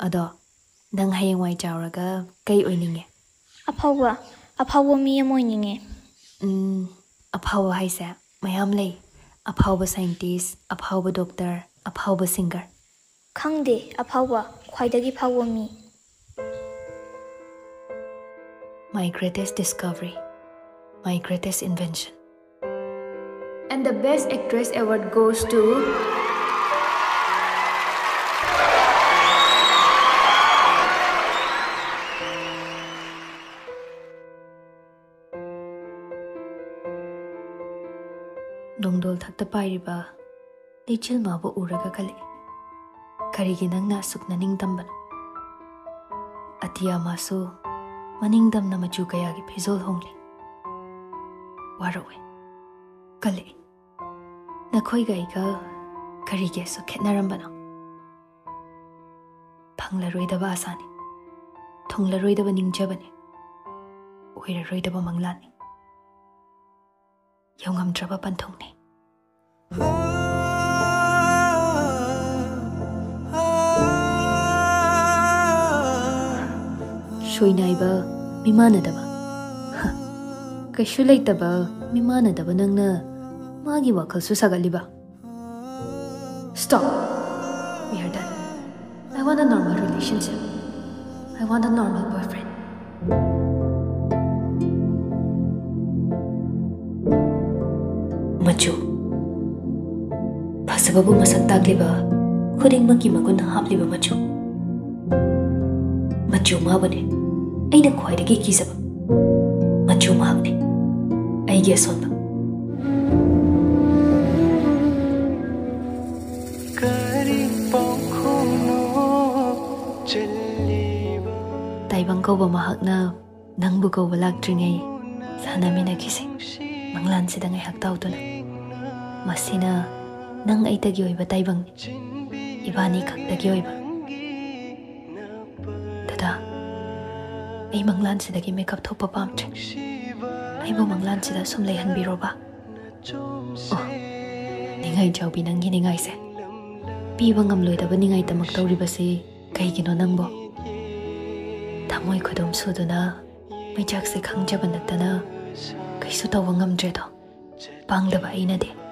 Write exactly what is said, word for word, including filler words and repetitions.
Ado, nang hayang wai chauraga kay oininge. Apawa, apawa mi amoininge. Hmm, apawa haisa, mayam lay. Apawa scientist, apawa doctor, apawa singer. Khangde, apawa, khwaidagi pawa mi. My greatest discovery, my greatest invention. And the Best Actress Award goes to... Dongdol thakta pairiba, Yaichenba bu uraga kale. Karigi nangna sukna ningdambano. Atiya masu maningdamna machu kayagi phizol hongli. Warawe, kale. Nakhoi gaiga karige su khetnarambano. Phanglaroidaba asani. Thonglaroidaba ningjabani. Oiraroidaba manglani. Yongamdraba panthongni. Shoinaiba mimanadaba. Kaishu laitaba mimanadaba nangna magi wakhalsu sagaliba. Stop. We are done. I want a normal relationship. I want a normal boyfriend. Machu. Pasababu masak tagliba. Khuding maki magun hapliba machu. Machu mabane. Aina khwaidagi kisaba. Machu mabne. Aigi asonba. Taibang kauba mahakna nangbu kauba laktringai sanamina kisi manglan sida ngai haktautuna masina nang aitagi oiba taibang ibani khaktagi oiba dada ai manglan sida gi makeup thopa pamtre ai bo manglan sida sum leihan biroba oh ningai jawbi nangi ningai se piba ngamloi da ningai tamak tawri base kai gino nangbo Tamoy kudum suduna may jak se khangjaba natana kaisu tawa ngamdre do pangdaba aina de